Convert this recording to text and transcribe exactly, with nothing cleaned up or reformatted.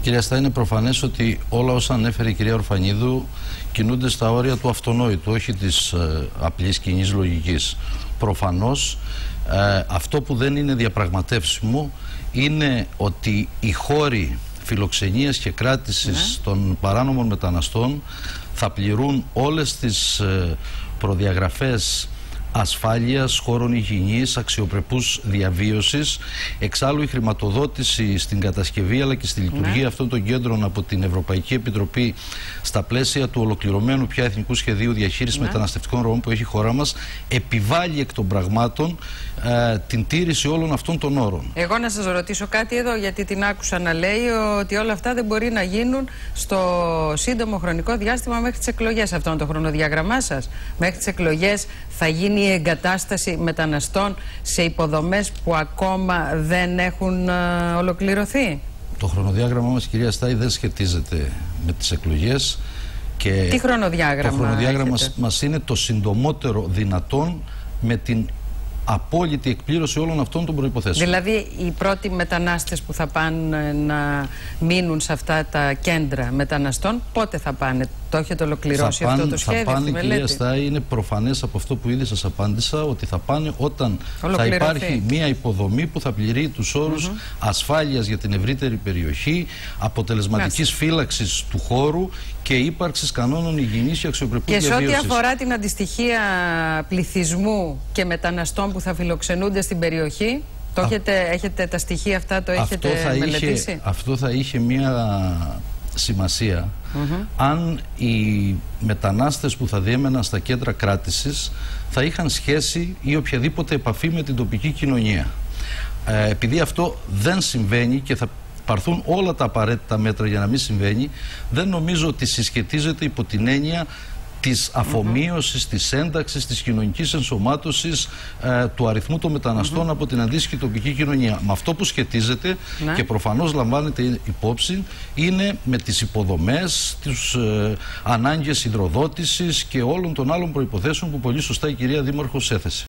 Κυρία Στά, είναι προφανές ότι όλα όσα ανέφερε η κυρία Ορφανίδου κινούνται στα όρια του αυτονόητου, όχι της ε, απλής κοινής λογικής. Προφανώς ε, αυτό που δεν είναι διαπραγματεύσιμο είναι ότι οι χώροι φιλοξενίας και κράτησης ναι. των παράνομων μεταναστών θα πληρούν όλες τις ε, προδιαγραφές ασφάλειας, χώρων υγιεινής, αξιοπρεπούς διαβίωσης. Εξάλλου η χρηματοδότηση στην κατασκευή αλλά και στη λειτουργία ναι. αυτών των κέντρων από την Ευρωπαϊκή Επιτροπή στα πλαίσια του ολοκληρωμένου πια Εθνικού Σχεδίου Διαχείρισης ναι. μεταναστευτικών ροών που έχει η χώρα μας επιβάλλει εκ των πραγμάτων ε, την τήρηση όλων αυτών των όρων. Εγώ να σας ρωτήσω κάτι εδώ, γιατί την άκουσα να λέει ότι όλα αυτά δεν μπορεί να γίνουν στο σύντομο χρονικό διάστημα μέχρι τις εκλογές. Αυτό είναι το χρονοδιάγραμμά σας? Μέχρι τις εκλογές θα γίνει η εγκατάσταση μεταναστών σε υποδομές που ακόμα δεν έχουν α, ολοκληρωθεί? Το χρονοδιάγραμμα μας, κυρία Στάι, δεν σχετίζεται με τις εκλογές. Και τι χρονοδιάγραμμα? Το χρονοδιάγραμμα μας είναι το συντομότερο δυνατόν με την απόλυτη εκπλήρωση όλων αυτών των προϋποθέσεων. Δηλαδή οι πρώτοι μετανάστες που θα πάνε να μείνουν σε αυτά τα κέντρα μεταναστών, πότε θα πάνε? Το έχετε ολοκληρώσει θα αυτό πάνε, το σχέδιο? Θα πάνε, κυρία Στάι, είναι προφανές από αυτό που ήδη σας απάντησα, ότι θα πάνε όταν θα υπάρχει μια υποδομή που θα πληρεί τους όρους mm-hmm. ασφάλειας για την ευρύτερη περιοχή, αποτελεσματικής φύλαξης του χώρου και ύπαρξης κανόνων υγιεινής και αξιοπρεπούς διαβίωσης. Και σε ό,τι αφορά την αντιστοιχεία πληθυσμού και μεταναστών που θα φιλοξενούνται στην περιοχή, το Α... έχετε, έχετε τα στοιχεία αυτά, το έχετε αυτό θα μελετήσει? Είχε, αυτό θα είχε μια σημασία mm-hmm. αν οι μετανάστες που θα διέμεναν στα κέντρα κράτησης θα είχαν σχέση ή οποιαδήποτε επαφή με την τοπική κοινωνία. Ε, επειδή αυτό δεν συμβαίνει και θα πάρθουν όλα τα απαραίτητα μέτρα για να μην συμβαίνει, δεν νομίζω ότι συσχετίζεται υπό την έννοια της αφομοίωσης, mm-hmm. της ένταξης, της κοινωνικής ενσωμάτωσης ε, του αριθμού των μεταναστών mm-hmm. από την αντίστοιχη τοπική κοινωνία. Με αυτό που σχετίζεται ναι. και προφανώς λαμβάνεται υπόψη είναι με τις υποδομές, τις ε, ανάγκες υδροδότησης και όλων των άλλων προϋποθέσεων που πολύ σωστά η κυρία Δήμαρχος έθεσε.